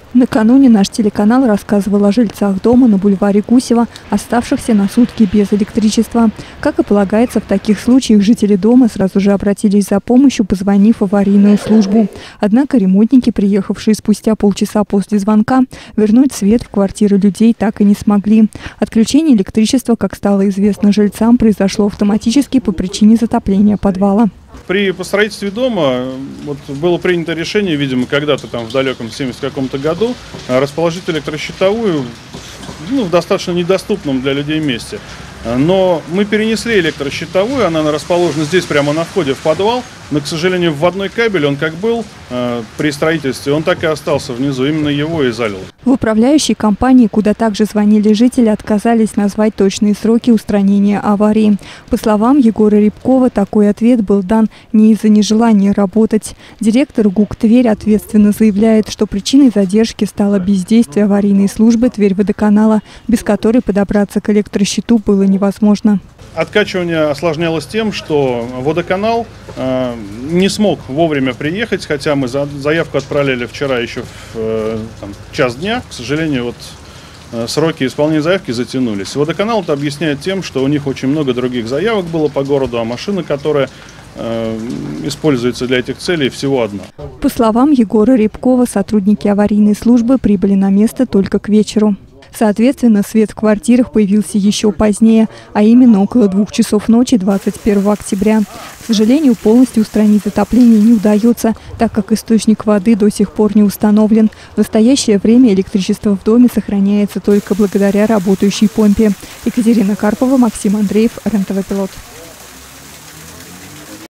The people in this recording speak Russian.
Накануне наш телеканал рассказывал о жильцах дома на бульваре Гусева, оставшихся на сутки без электричества. Как и полагается, в таких случаях жители дома сразу же обратились за помощью, позвонив в аварийную службу. Однако ремонтники, приехавшие спустя полчаса после звонка, вернуть свет в квартиры людей так и не смогли. Отключение электричества, как стало известно жильцам, произошло автоматически по причине затопления подвала. При строительстве дома было принято решение, видимо, когда-то там в далеком 70 каком-то году расположить электрощитовую в достаточно недоступном для людей месте. Но мы перенесли электрощитовую, она расположена здесь прямо на входе в подвал, но, к сожалению, вводной кабель, он как был при строительстве, он так и остался внизу, именно его и залил. В управляющей компании, куда также звонили жители, отказались назвать точные сроки устранения аварии. По словам Егора Рябкова, такой ответ был дан не из-за нежелания работать. Директор ГУК «Тверь» ответственно заявляет, что причиной задержки стало бездействие аварийной службы «Тверь-Водоканала», без которой подобраться к электрощиту было невозможно. Откачивание осложнялось тем, что водоканал не смог вовремя приехать, хотя мы заявку отправляли вчера еще в час дня. К сожалению, сроки исполнения заявки затянулись. Водоканал это объясняет тем, что у них очень много других заявок было по городу, а машина, которая используется для этих целей, всего одна. По словам Егора Рябкова, сотрудники аварийной службы прибыли на место только к вечеру. Соответственно, свет в квартирах появился еще позднее, а именно около 2 часов ночи 21 октября. К сожалению, полностью устранить затопление не удается, так как источник воды до сих пор не установлен. В настоящее время электричество в доме сохраняется только благодаря работающей помпе. Екатерина Карпова, Максим Андреев, РЕН-ТВ Пилот.